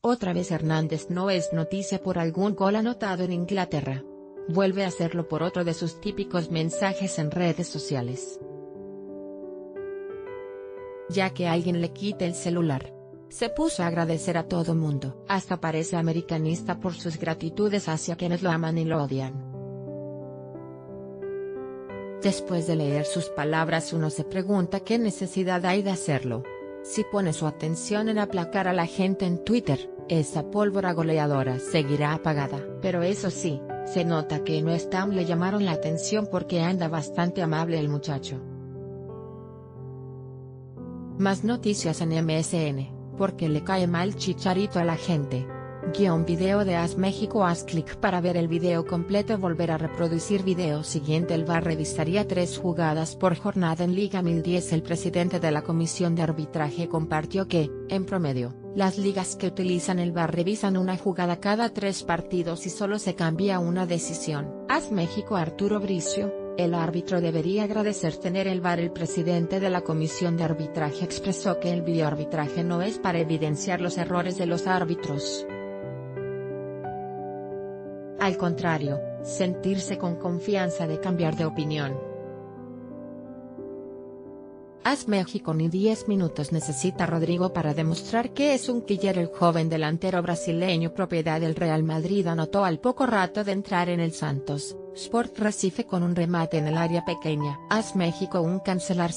Otra vez Hernández no es noticia por algún gol anotado en Inglaterra. Vuelve a hacerlo por otro de sus típicos mensajes en redes sociales. Ya que alguien le quite el celular. Se puso a agradecer a todo mundo. Hasta parece americanista por sus gratitudes hacia quienes lo aman y lo odian. Después de leer sus palabras uno se pregunta qué necesidad hay de hacerlo. Si pone su atención en aplacar a la gente en Twitter, esa pólvora goleadora seguirá apagada. Pero eso sí, se nota que no están le llamaron la atención porque anda bastante amable el muchacho. Más noticias en MSN, porque le cae mal Chicharito a la gente. Video de AS México. Haz clic para ver el video completo. Volver a reproducir video siguiente. El VAR revisaría 3 jugadas por jornada en Liga 1010. El presidente de la Comisión de Arbitraje compartió que, en promedio, las ligas que utilizan el VAR revisan una jugada cada 3 partidos y solo se cambia una decisión. AS México. Arturo Bricio, el árbitro debería agradecer tener el VAR. El presidente de la Comisión de Arbitraje expresó que el videoarbitraje no es para evidenciar los errores de los árbitros. Al contrario, sentirse con confianza de cambiar de opinión. AS México. Ni 10 minutos necesita Rodrigo para demostrar que es un killer. El joven delantero brasileño propiedad del Real Madrid anotó al poco rato de entrar en el Santos Sport Recife con un remate en el área pequeña. AS México. Un cancelar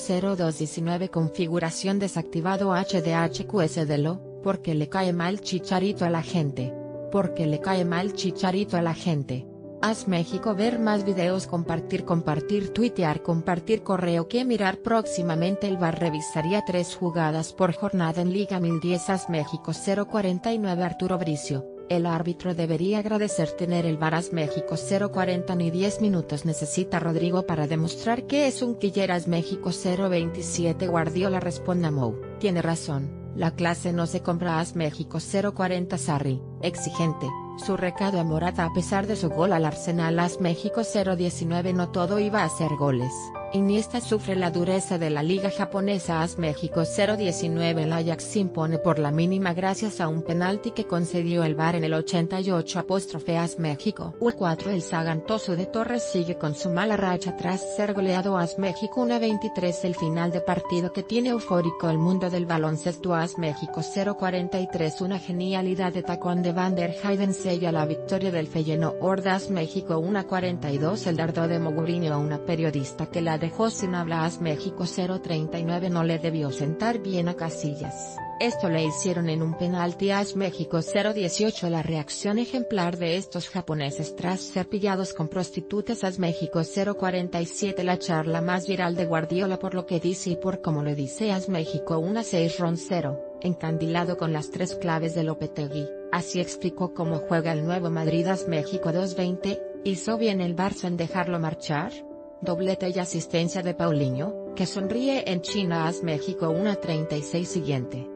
00219 configuración desactivado HDHQSDLO, porque le cae mal Chicharito a la gente. Porque le cae mal Chicharito a la gente. AS México. Ver más videos. Compartir, tuitear, compartir correo que mirar próximamente. El VAR revisaría 3 jugadas por jornada en Liga 1010. AS México. 049 Arturo Bricio, el árbitro debería agradecer tener el VAR. AS México. 040 Ni 10 minutos necesita Rodrigo para demostrar que es un killer. AS México. 027 Guardiola responde a Mou, tiene razón. La clase no se compra. AS México. 040 Sarri, exigente, su recado a Morata a pesar de su gol al Arsenal. AS México. 019 No todo iba a ser goles. Iniesta sufre la dureza de la liga japonesa. AS México. 019 El Ajax se impone por la mínima gracias a un penalti que concedió el VAR en el 88. AS México. U4 El Sagantoso de Torres sigue con su mala racha tras ser goleado. AS México. 1-23 El final de partido que tiene eufórico el mundo del baloncesto. AS México. 043 Una genialidad de tacón de Van der Heyden sella la victoria del Feyenoord. AS México. 1-42 El dardo de Mourinho a una periodista que la dejó sin habla. AS México. 039 No le debió sentar bien a Casillas, esto le hicieron en un penalti. AS México. 018 La reacción ejemplar de estos japoneses tras ser pillados con prostitutas. AS México. 047 La charla más viral de Guardiola por lo que dice y por cómo le dice. AS México. 1-6 Roncero, encandilado con las 3 claves de Lopetegui, así explicó cómo juega el nuevo Madrid. AS México. 2-20 ¿Hizo bien el Barça en dejarlo marchar? Doblete y asistencia de Paulinho, que sonríe en China. AS México. 1-36 Siguiente.